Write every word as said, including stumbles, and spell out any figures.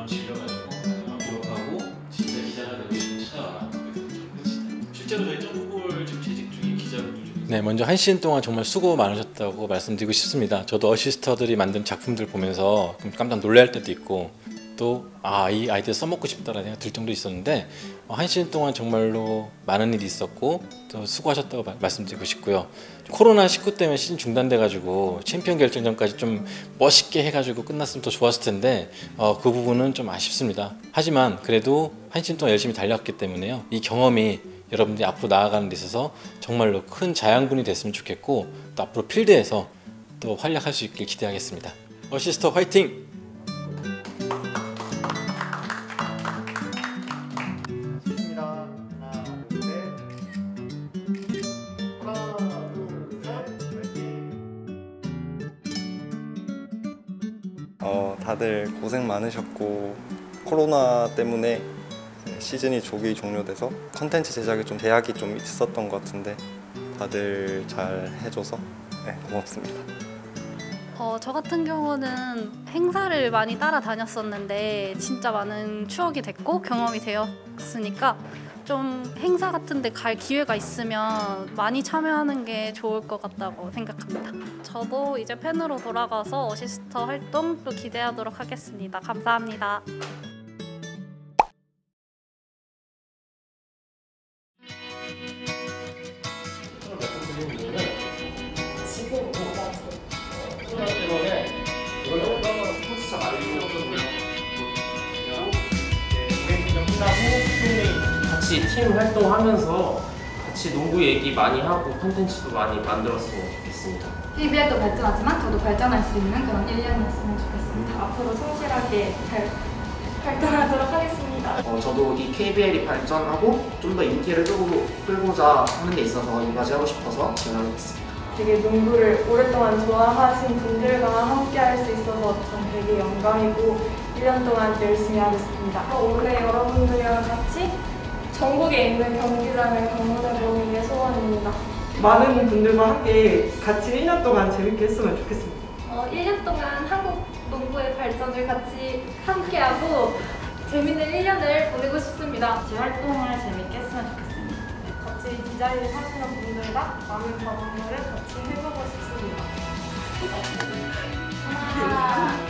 마음 질려가지고 아, 졸업하고 진짜 기자가 되고 싶은 찾아와라. 실제로 저희 점프볼 지금 재직 중인 기자분들 중에 네, 먼저 한 시즌 동안 정말 수고 많으셨다고 말씀드리고 싶습니다. 저도 어시스터들이 만든 작품들 보면서 깜짝 놀랄 때도 있고 또 아, 이 아이디어 써먹고 싶다라는 생각 들 정도 있었는데 한 시즌 동안 정말로 많은 일이 있었고 또 수고하셨다고 마, 말씀드리고 싶고요. 코로나 십구 때문에 시즌 중단돼가지고 챔피언 결정전까지 좀 멋있게 해가지고 끝났으면 더 좋았을 텐데 어, 그 부분은 좀 아쉽습니다. 하지만 그래도 한 시즌 동안 열심히 달렸기 때문에요. 이 경험이 여러분들이 앞으로 나아가는 데 있어서 정말로 큰 자양분이 됐으면 좋겠고 또 앞으로 필드에서 또 활약할 수 있길 기대하겠습니다. 어시스터 화이팅! 어, 다들 고생 많으셨고 코로나 때문에 시즌이 조기 종료돼서 컨텐츠 제작에 좀 제약이 좀 있었던 것 같은데 다들 잘 해줘서 네, 고맙습니다. 어, 저 같은 경우는 행사를 많이 따라다녔었는데 진짜 많은 추억이 됐고 경험이 되었으니까 좀 행사 같은 데 갈 기회가 있으면 많이 참여하는 게 좋을 것 같다고 생각합니다. 저도 이제 팬으로 돌아가서 어시스터 활동 또 기대하도록 하겠습니다. 감사합니다. 지금 코로나 때문에 이번에 얼마나 스포츠장 알리고 같이 팀 활동하면서 같이 농구 얘기 많이 하고 콘텐츠도 많이 만들었으면 좋겠습니다. 케이비알도 발전하지만 저도 발전할 수 있는 그런 일 년이었으면 좋겠습니다. 앞으로 성실하게 잘 발전하도록 하겠습니다. 어, 저도 이 케이비알이 발전하고 좀 더 인기를 끌고, 끌고자 하는 데 있어서 이바지 하고 싶어서 지원하게 됐습니다. 되게 농구를 오랫동안 좋아하신 분들과 함께 할 수 있어서 전 되게 영광이고 일 년 동안 열심히 하겠습니다. 올해 여러분들이랑 같이 전국에 있는 경기장을 방문해보는 게 소원입니다. 많은 분들과 함께 같이 일 년 동안 재밌게 했으면 좋겠습니다. 어, 일 년 동안 한국 농구의 발전을 같이 함께하고 재밌는 일 년을 보내고 싶습니다. 같이 활동을 재밌게 했으면 좋겠습니다. 같이 디자인을 하시는 분들과 많은 경험을 같이 해보고 싶습니다. 하나,